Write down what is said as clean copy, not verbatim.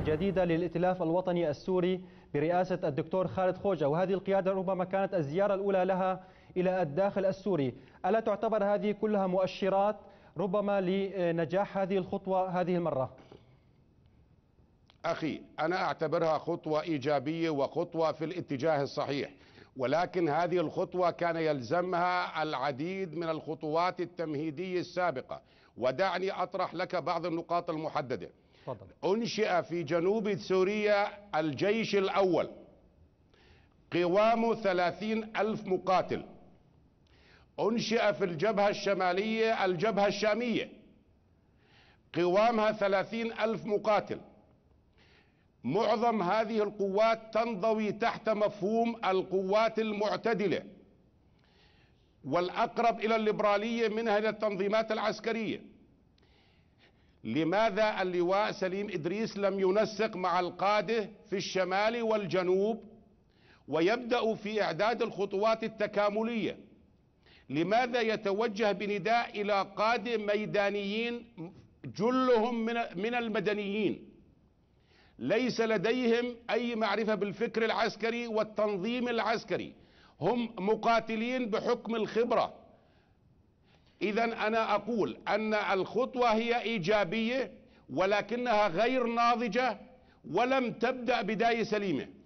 جديدة للائتلاف الوطني السوري برئاسة الدكتور خالد خوجة، وهذه القيادة ربما كانت الزيارة الأولى لها إلى الداخل السوري. ألا تعتبر هذه كلها مؤشرات ربما لنجاح هذه الخطوة هذه المرة؟ أخي، أنا أعتبرها خطوة إيجابية وخطوة في الاتجاه الصحيح، ولكن هذه الخطوة كان يلزمها العديد من الخطوات التمهيدية السابقة. ودعني أطرح لك بعض النقاط المحددة. تفضل. أنشئ في جنوب سوريا الجيش الأول، قوامه 30,000 مقاتل. أنشئ في الجبهة الشمالية الجبهة الشامية، قوامها 30,000 مقاتل. معظم هذه القوات تنضوي تحت مفهوم القوات المعتدلة، والأقرب إلى الليبرالية منها إلى التنظيمات العسكرية. لماذا اللواء سليم إدريس لم ينسق مع القادة في الشمال والجنوب ويبدأ في إعداد الخطوات التكاملية؟ لماذا يتوجه بنداء إلى قادة ميدانيين جلهم من المدنيين ليس لديهم أي معرفة بالفكر العسكري والتنظيم العسكري؟ هم مقاتلين بحكم الخبرة. إذن أنا أقول أن الخطوة هي إيجابية، ولكنها غير ناضجة ولم تبدأ بداية سليمة.